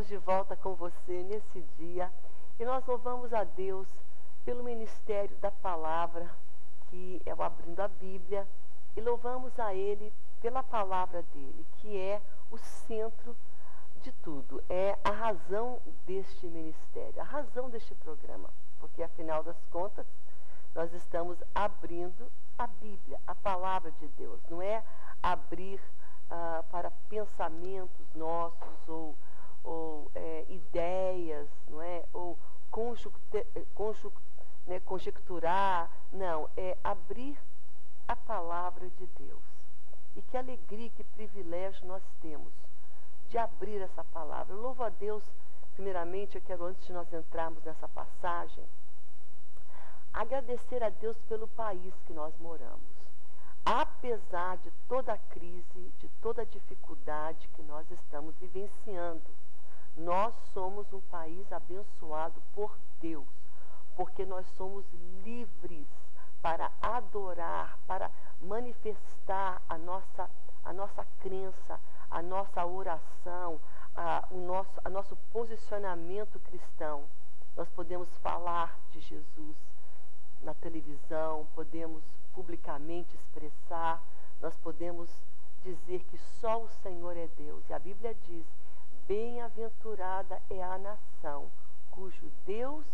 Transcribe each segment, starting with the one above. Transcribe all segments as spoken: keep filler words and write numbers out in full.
estamos de volta com você nesse dia e nós louvamos a Deus pelo ministério da palavra, que é o Abrindo a Bíblia, e louvamos a Ele pela palavra dele, que é o centro de tudo, é a razão deste ministério, a razão deste programa, porque afinal das contas nós estamos abrindo a Bíblia, a palavra de Deus, não é abrir ah, para pensamentos nossos ou, ou é, ideias, não é? Ou conjecturar, né, conjecturar, não, é abrir a palavra de Deus. E que alegria, que privilégio nós temos de abrir essa palavra. Eu louvo a Deus, primeiramente, eu quero, antes de nós entrarmos nessa passagem, agradecer a Deus pelo país que nós moramos. Apesar de toda a crise, de toda a dificuldade que nós estamos vivenciando, nós somos um país abençoado por Deus, porque nós somos livres para adorar, para manifestar a nossa, a nossa crença, a nossa oração, a, o nosso, a nosso posicionamento cristão. Nós podemos falar de Jesus na televisão, podemos publicamente expressar, nós podemos dizer que só o Senhor é Deus. E a Bíblia diz, bem-aventurada é a nação cujo Deus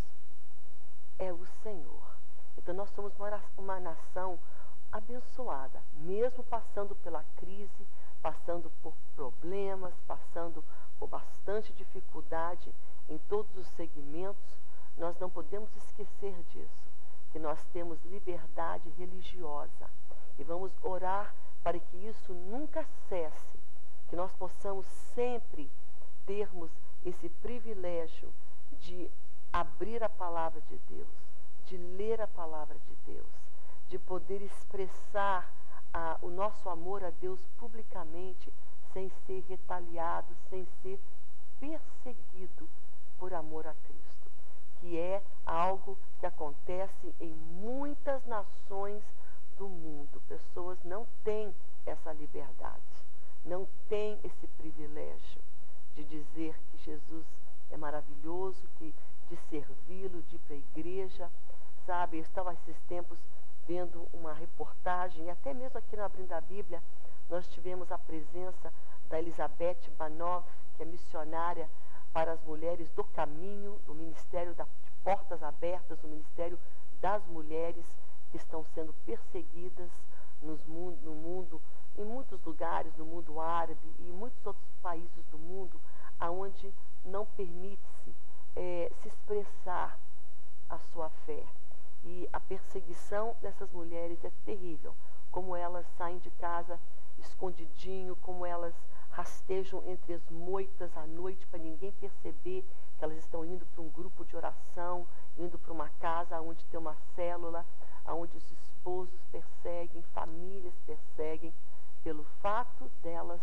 é o Senhor. Então nós somos uma, uma nação abençoada, mesmo passando pela crise, passando por problemas, passando por bastante dificuldade em todos os segmentos, nós não podemos esquecer disso, que nós temos liberdade religiosa. E vamos orar para que isso nunca cesse, que nós possamos sempre termos esse privilégio de abrir a palavra de Deus, de ler a palavra de Deus, de poder expressar ah, o nosso amor a Deus publicamente, sem ser retaliado, sem ser perseguido por amor a Cristo, que é algo que acontece em muitas nações do mundo. Pessoas não têm essa liberdade, não têm esse privilégio de dizer que Jesus é maravilhoso, que, de servi-lo, de ir para a igreja, sabe? Eu estava esses tempos vendo uma reportagem, e até mesmo aqui no Abrindo a Bíblia, nós tivemos a presença da Elizabeth Banov, que é missionária para as mulheres do caminho, do Ministério da, de Portas Abertas, o Ministério das Mulheres que estão sendo perseguidas nos mundo, no mundo, em muitos lugares, no mundo árabe e em muitos outros países do mundo, aonde não permite-se é, se expressar a sua fé. E a perseguição dessas mulheres é terrível, como elas saem de casa escondidinho, como elas rastejam entre as moitas à noite para ninguém perceber que elas estão indo para um grupo de oração, indo para uma casa onde tem uma célula, onde os esposos perseguem, famílias perseguem, pelo fato delas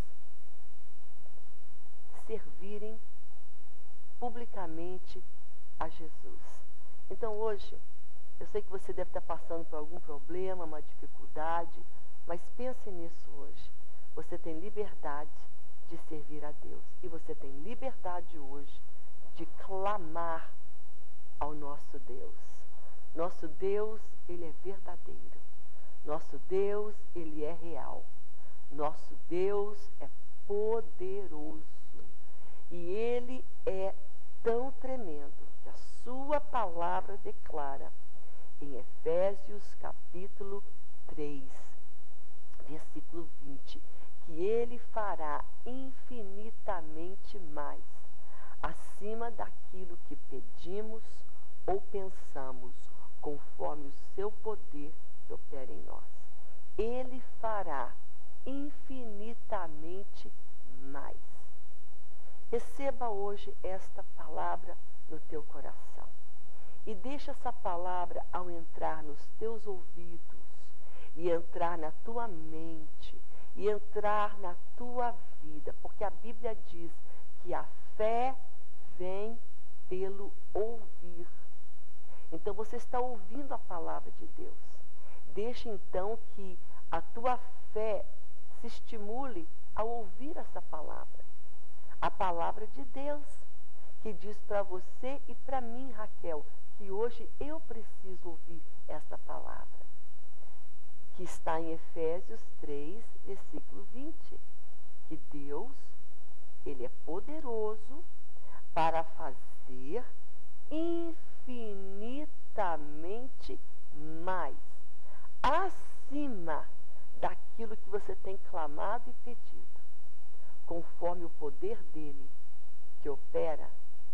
servirem publicamente a Jesus. Então hoje, eu sei que você deve estar passando por algum problema, uma dificuldade, mas pense nisso hoje. Você tem liberdade de servir a Deus. E você tem liberdade hoje de clamar ao nosso Deus. Nosso Deus, Ele é verdadeiro. Nosso Deus, Ele é real. Nosso Deus é poderoso. E Ele é tão tremendo que a sua palavra declara em Efésios capítulo três, versículo vinte, que Ele fará infinitamente mais, acima daquilo que pedimos ou pensamos, conforme o seu poder que opera em nós. Ele fará infinitamente mais. Receba hoje esta palavra no teu coração. E deixa essa palavra, ao entrar nos teus ouvidos, e entrar na tua mente, e entrar na tua vida, porque a Bíblia diz que a fé vem pelo ouvir. Então você está ouvindo a palavra de Deus. Deixa então que a tua fé se estimule ao ouvir essa palavra. A palavra de Deus, que diz para você e para mim, Raquel, que hoje eu preciso ouvir esta palavra, que está em Efésios três, versículo vinte, que Deus, Ele é poderoso para fazer infinitamente mais, acima daquilo que você tem clamado e pedido, conforme o poder dele que opera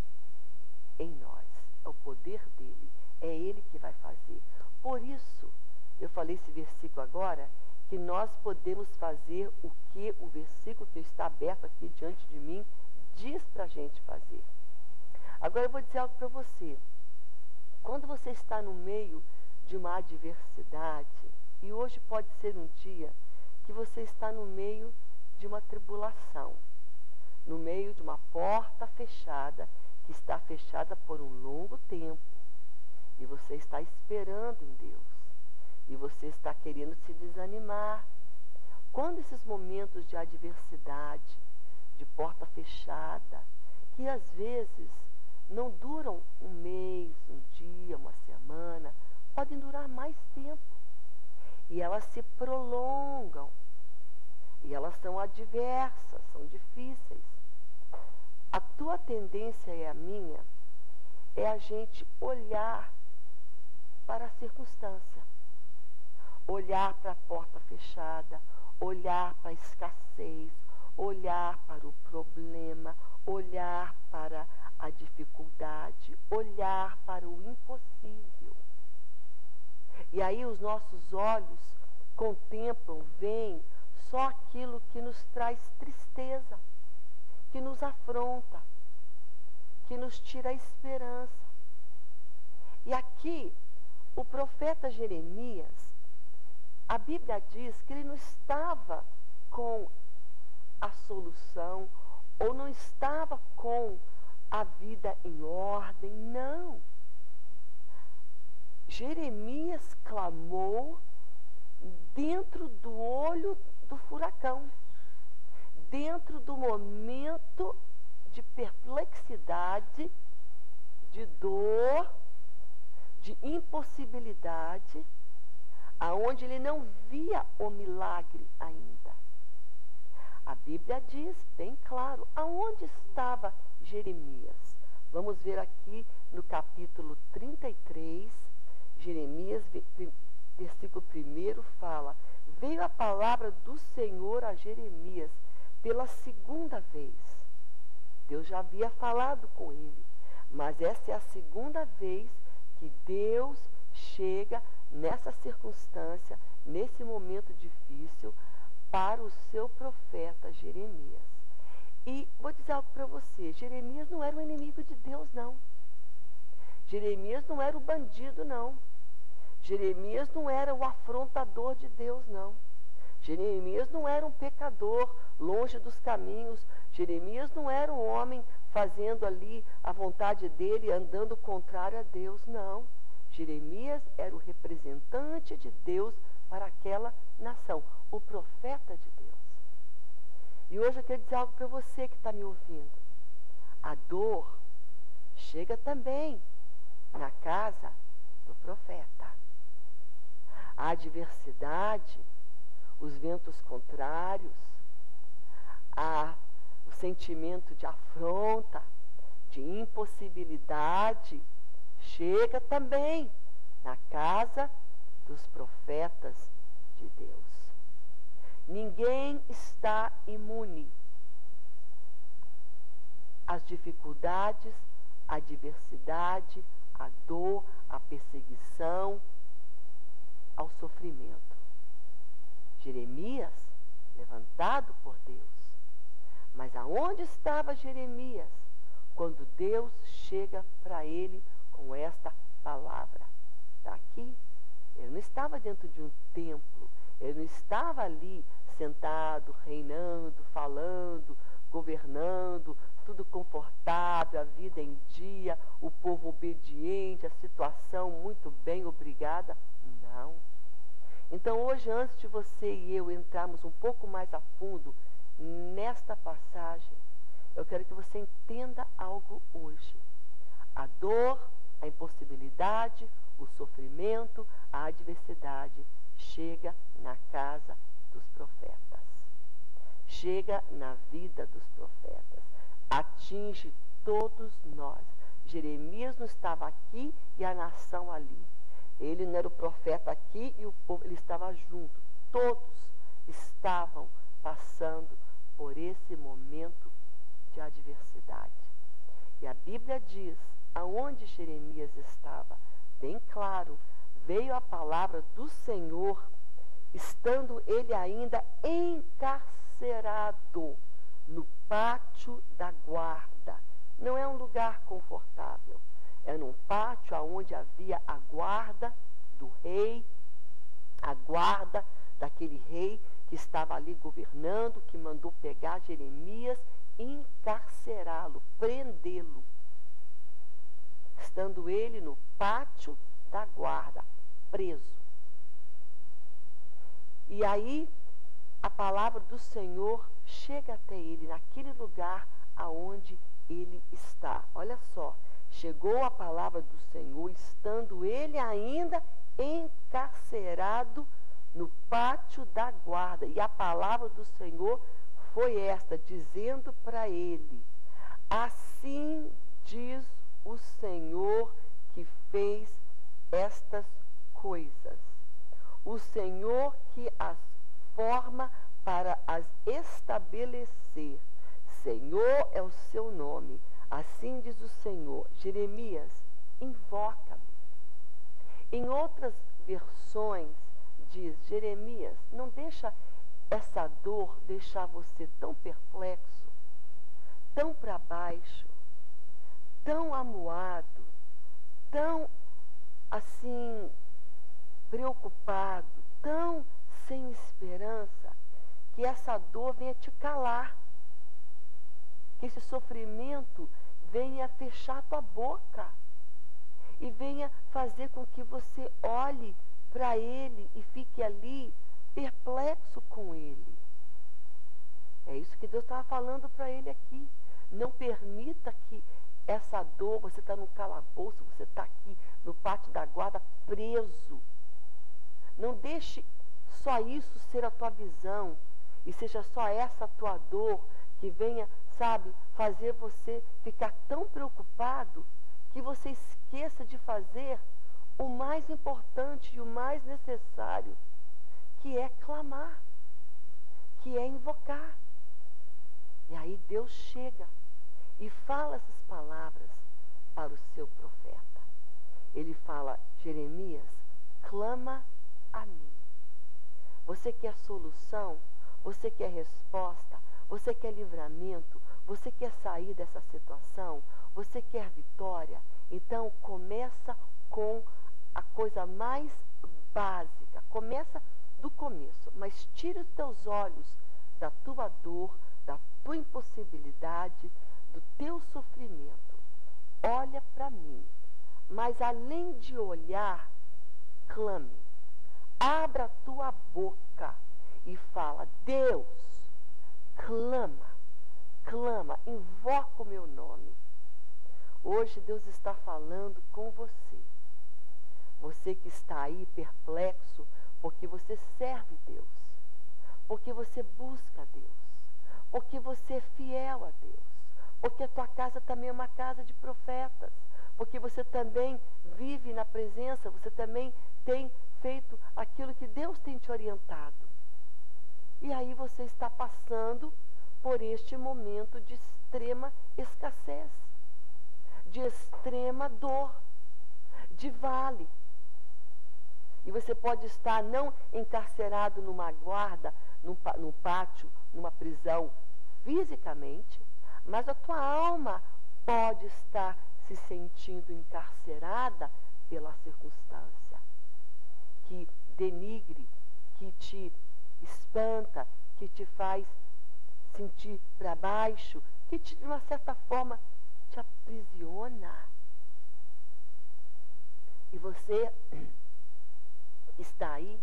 em nós. É o poder dele, é ele que vai fazer. Por isso, eu falei esse versículo agora, que nós podemos fazer o que o versículo que está aberto aqui diante de mim diz para a gente fazer. Agora eu vou dizer algo para você. Quando você está no meio de uma adversidade, e hoje pode ser um dia que você está no meio de uma tribulação, no meio de uma porta fechada, que está fechada por um longo tempo, e você está esperando em Deus, e você está querendo se desanimar. Quando esses momentos de adversidade, de porta fechada, que às vezes não duram um mês, um dia, uma semana, podem durar mais tempo, e elas se prolongam, e elas são adversas, são difíceis. A tua tendência e a minha é a gente olhar para a circunstância, olhar para a porta fechada, olhar para a escassez, olhar para o problema, olhar para a dificuldade, olhar para o impossível. E aí os nossos olhos contemplam, veem só aquilo que nos traz tristeza, que nos afronta, que nos tira a esperança. E aqui, o profeta Jeremias, a Bíblia diz que ele não estava com a solução, ou não estava com a vida em ordem, não. Jeremias clamou dentro do olho do furacão, dentro do momento de perplexidade, de dor, de impossibilidade, aonde ele não via o milagre ainda. A Bíblia diz bem claro aonde estava Jeremias. Vamos ver aqui no capítulo trinta e três, Jeremias, versículo primeiro fala: veio a palavra do Senhor a Jeremias pela segunda vez. Deus já havia falado com ele, mas essa é a segunda vez que Deus chega nessa circunstância, nesse momento difícil, para o seu profeta Jeremias. E vou dizer algo para você, Jeremias não era o inimigo de Deus, não. Jeremias não era o bandido, não. Jeremias não era o afrontador de Deus, não. Jeremias não era um pecador longe dos caminhos. Jeremias não era um homem fazendo ali a vontade dele, andando contrário a Deus, não. Jeremias era o representante de Deus para aquela nação, o profeta de Deus. E hoje eu quero dizer algo para você que está me ouvindo. A dor chega também na casa do profeta. A adversidade, os ventos contrários, a, o sentimento de afronta, de impossibilidade, chega também na casa dos profetas de Deus. Ninguém está imune às dificuldades, à adversidade, à dor, à perseguição, ao sofrimento. Jeremias, levantado por Deus. Mas aonde estava Jeremias quando Deus chega para ele com esta palavra? Está aqui. Ele não estava dentro de um templo. Ele não estava ali sentado, reinando, falando, governando, tudo confortável, a vida em dia, o povo obediente, a situação muito bem, obrigada. Não. Então hoje, antes de você e eu entrarmos um pouco mais a fundo nesta passagem, eu quero que você entenda algo hoje. A dor, a impossibilidade, o sofrimento, a adversidade chega na casa dos profetas. Chega na vida dos profetas. Atinge todos nós. Jeremias não estava aqui e a nação ali. Ele não era o profeta aqui e o povo, ele estava junto. Todos estavam passando por esse momento de adversidade. E a Bíblia diz, aonde Jeremias estava, bem claro, veio a palavra do Senhor, estando ele ainda encarcerado no pátio da guarda. Não é um lugar confortável, é num pátio onde havia a guarda do rei, a guarda daquele rei que estava ali governando, que mandou pegar Jeremias, encarcerá-lo, prendê-lo. Estando ele no pátio da guarda, preso. E aí, a palavra do Senhor chega até ele, naquele lugar aonde ele está. Olha só, chegou a palavra do Senhor, estando ele ainda encarcerado no pátio da guarda. E a palavra do Senhor foi esta, dizendo para ele, assim diz o Senhor que fez estas coisas. O Senhor que as forma para as estabelecer. Senhor é o seu nome. Assim diz o Senhor. Jeremias, invoca-me. Em outras versões diz, Jeremias, não deixa essa dor deixar você tão perplexo, tão para baixo, tão amuado, tão assim preocupado, tão sem esperança, que essa dor venha te calar, que esse sofrimento venha fechar a tua boca e venha fazer com que você olhe para ele e fique ali perplexo com ele. É isso que Deus estava falando para ele aqui. Não permita que essa dor, você está no calabouço, você está aqui no pátio da guarda preso. Não deixe só isso ser a tua visão e seja só essa a tua dor que venha, sabe, fazer você ficar tão preocupado que você esqueça de fazer o mais importante e o mais necessário, que é clamar, que é invocar. E aí Deus chega e fala essas palavras para o seu profeta. Ele fala, Jeremias, clama a mim. Você quer solução? Você quer resposta? Você quer livramento? Você quer sair dessa situação? Você quer vitória? Então começa com a coisa mais básica. Começa do começo, mas tira os teus olhos da tua dor, da tua impossibilidade, do teu sofrimento. Olha para mim. Mas além de olhar, clame. Abra a tua boca e fala, Deus, clama, clama, invoca o meu nome. Hoje Deus está falando com você. Você que está aí perplexo, porque você serve Deus, porque você busca Deus, porque você é fiel a Deus, porque a tua casa também é uma casa de profetas, porque você também vive na presença, você também tem feito aquilo que Deus tem te orientado. E aí você está passando por este momento de extrema escassez, de extrema dor, de vale. E você pode estar não encarcerado numa guarda, num, num pátio, numa prisão fisicamente, mas a tua alma pode estar se sentindo encarcerada pela circunstância que denigre, que te espanta, que te faz sentir para baixo, que te, de uma certa forma te aprisiona. E você está aí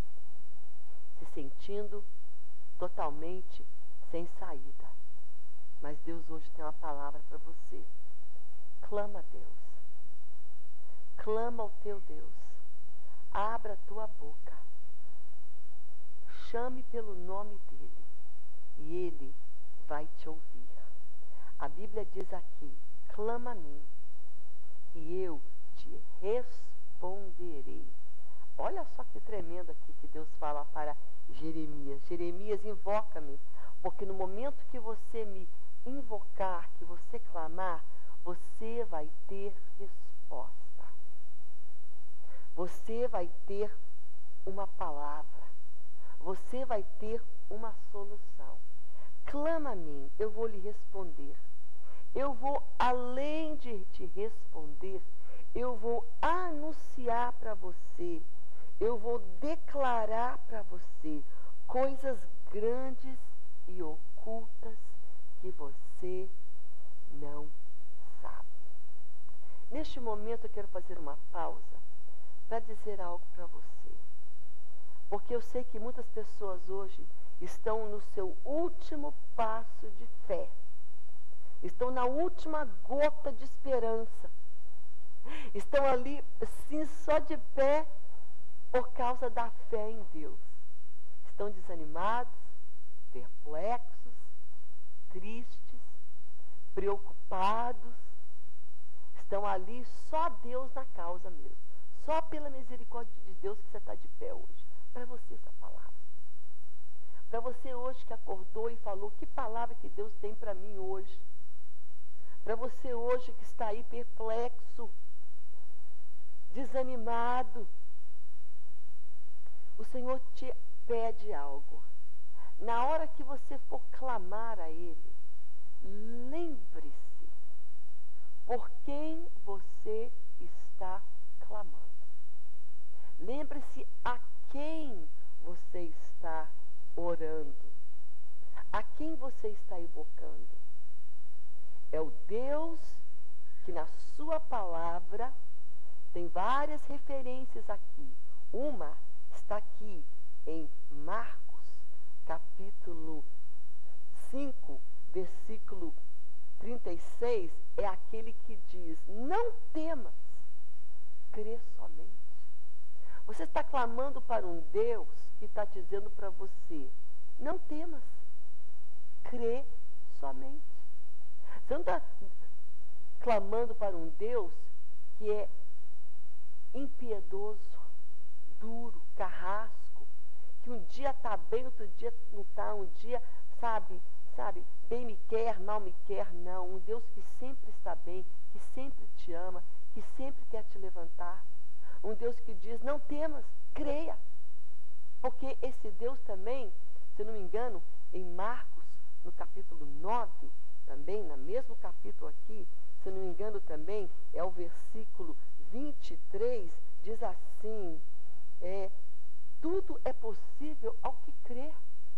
se sentindo totalmente sem saída. Mas Deus hoje tem uma palavra para você. Clama a Deus. Clama ao teu Deus. Abra a tua boca. Chame pelo nome dele. E ele vai te ouvir. A Bíblia diz aqui, clama a mim. E eu te responderei. Olha só que tremendo aqui que Deus fala para Jeremias. Jeremias, invoca-me. Porque no momento que você me invocar, que você clamar, você vai ter resposta. Você vai ter uma palavra. Você vai ter uma solução. Clama a mim, eu vou lhe responder. Eu vou, além de te responder, eu vou anunciar para você, eu vou declarar para você coisas grandes e ocultas que você não sabe. Neste momento eu quero fazer uma pausa para dizer algo para você. Porque eu sei que muitas pessoas hoje estão no seu último passo de fé. Estão na última gota de esperança. Estão ali, sim, só de pé por causa da fé em Deus. Estão desanimados, perplexos, tristes, preocupados. Estão ali só Deus na causa mesmo. Só pela misericórdia de Deus que você está de pé hoje. Para você essa palavra. Para você hoje que acordou e falou, que palavra que Deus tem para mim hoje. Para você hoje que está aí perplexo, desanimado. O Senhor te pede algo. Na hora que você for clamar a Ele, lembre-se por quem você está clamando. Lembre-se a quem você está orando. A quem você está invocando. É o Deus que na sua palavra tem várias referências aqui. Uma está aqui em Marcos, capítulo cinco, versículo trinta e seis, é aquele que diz, não temas, crê somente. Você está clamando para um Deus que está dizendo para você, não temas, crê somente. Você não está clamando para um Deus que é impiedoso, duro, carrasco, que um dia está bem, outro dia não está, um dia, sabe, sabe, bem me quer, mal me quer, não. Um Deus que sempre está bem, que sempre te ama, que sempre quer te levantar. Um Deus que diz, não temas, creia. Porque esse Deus também, se não me engano, em Marcos, no capítulo nove, também, no mesmo capítulo aqui, se não me engano também, é o versículo vinte e três, diz assim, é, tudo é possível ao que crer.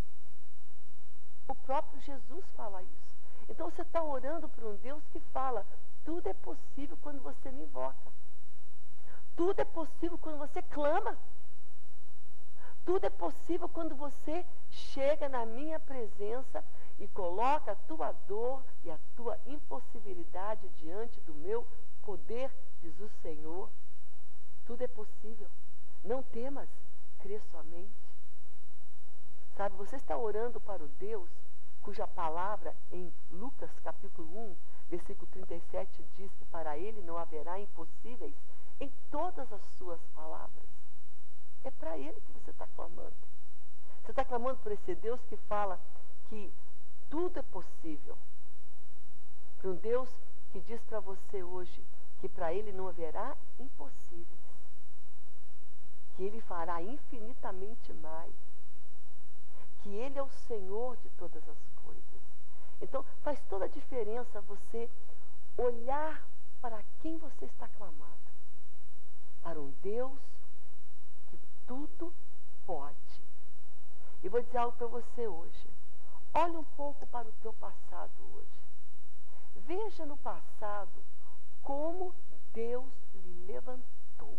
O próprio Jesus fala isso. Então você está orando para um Deus que fala, tudo é possível quando você me invoca. Tudo é possível quando você clama. Tudo é possível quando você chega na minha presença e coloca a tua dor e a tua impossibilidade diante do meu poder, diz o Senhor. Tudo é possível. Não temas, crê somente. Sabe, você está orando para o Deus cuja palavra em Lucas capítulo um, versículo trinta e sete diz que para ele não haverá impossíveis em todas as suas palavras. É para ele que você está clamando. Você está clamando por esse Deus que fala que tudo é possível. Para um Deus que diz para você hoje que para ele não haverá impossíveis. Que ele fará infinitamente mais. Que ele é o Senhor de todas as coisas. Então faz toda a diferença você olhar para quem você está clamando. Para um Deus que tudo pode. E vou dizer algo para você hoje. Olha um pouco para o teu passado hoje. Veja no passado como Deus lhe levantou.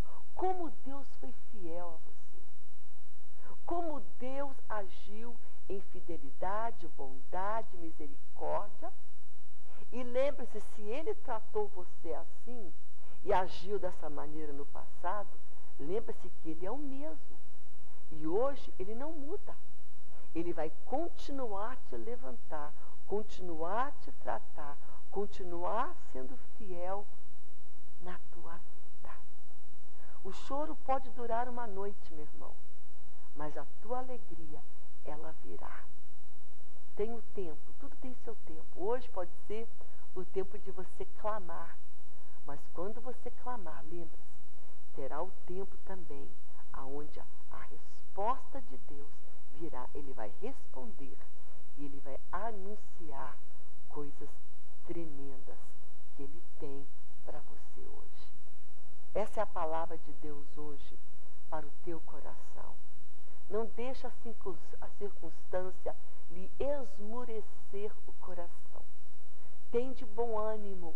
Como Deus foi fiel a você. Como Deus agiu em fidelidade, bondade, misericórdia. E lembre-se, se ele tratou você assim e agiu dessa maneira no passado, lembre-se que ele é o mesmo. E hoje ele não muda. Ele vai continuar a te levantar, continuar a te tratar, continuar sendo fiel na tua vida. O choro pode durar uma noite, meu irmão, mas a tua alegria, ela virá. Tem o tempo, tudo tem seu tempo. Hoje pode ser o tempo de você clamar, mas quando você clamar, lembre-se, terá o tempo também aonde a, a resposta de Deus virá. Ele vai responder e ele vai anunciar coisas tremendas que ele tem para você hoje. Essa é a palavra de Deus hoje para o teu coração. Não deixa a circunstância lhe esmurecer o coração. Tem de bom ânimo.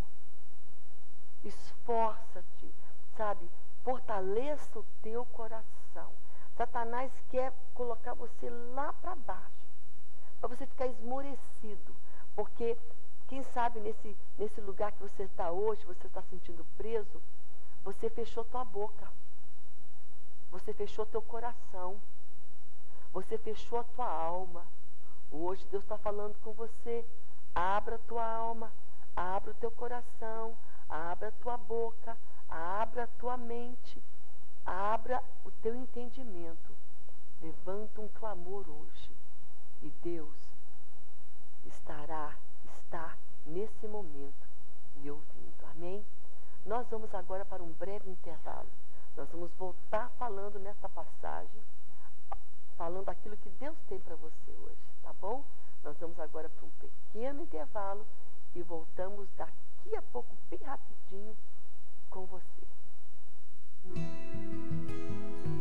Esforça-te, sabe? Fortaleça o teu coração. Satanás quer colocar você lá para baixo, para você ficar esmorecido, porque quem sabe nesse, nesse lugar que você está hoje, você está sentindo preso, você fechou tua boca, você fechou teu coração, você fechou a tua alma. Hoje Deus está falando com você. Abra a tua alma, abra o teu coração, abra a tua boca, abra a tua mente, abra o teu entendimento. Levanta um clamor hoje e Deus estará, está nesse momento lhe ouvindo. Amém? Nós vamos agora para um breve intervalo. Nós vamos voltar falando nessa passagem, falando aquilo que Deus tem para você hoje, tá bom? Nós vamos agora para um pequeno intervalo e voltamos daqui a pouco, bem rapidinho, com você.